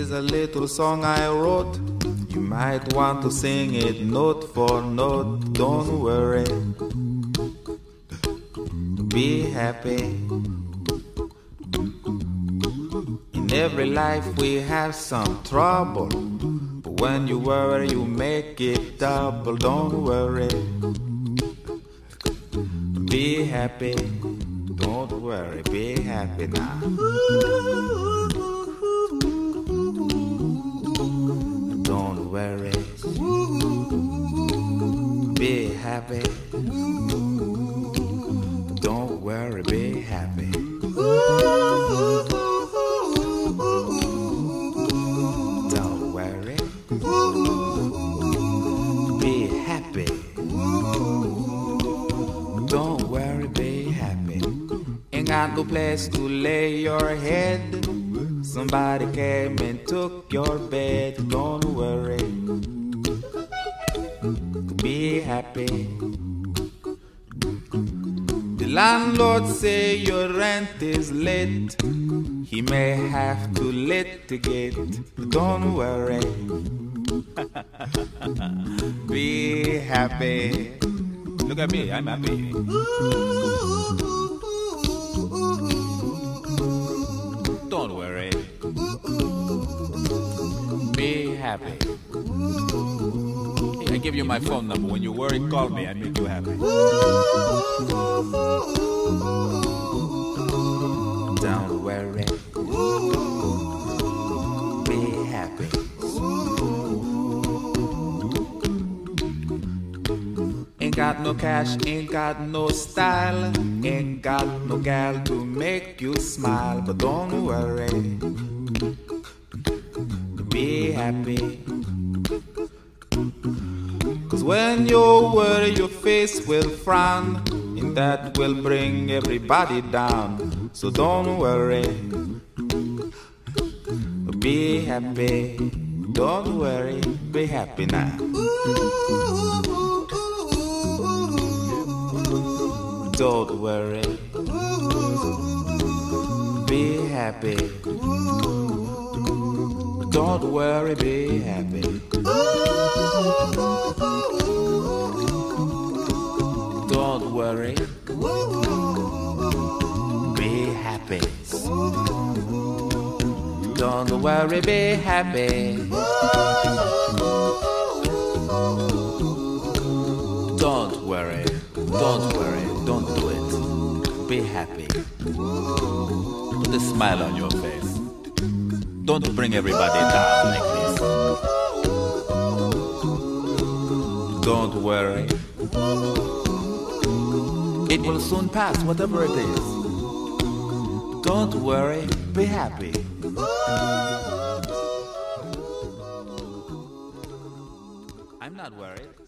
is a little song I wrote. You might want to sing it note for note. Don't worry, be happy. In every life we have some trouble, but when you worry you make it double. Don't worry, be happy. Don't worry, be happy now. Don't worry, be happy. Don't worry, be happy. Don't worry, be happy. Don't worry, be happy. Ain't got no place to lay your head. Somebody came and took your bed. Don't worry, be happy. The landlord say your rent is late. He may have to litigate. Don't worry, be happy. Look at me, I'm happy. Don't worry, be happy. Hey, I give you my phone number. When you worry, call me. I make you happy. Don't worry, be happy. Ain't got no cash, ain't got no style, ain't got no gal to make you smile. But don't worry, be happy. Cause when you worry your face will frown, and that will bring everybody down. So don't worry, be happy. Don't worry, be happy now. Don't worry, be happy. Don't worry, be happy. Don't worry, be happy. Don't worry, be happy. Don't worry, don't do it. Be happy. Put a smile on your face. Don't bring everybody down like this. Don't worry, it will soon pass, whatever it is. Don't worry, be happy. I'm not worried.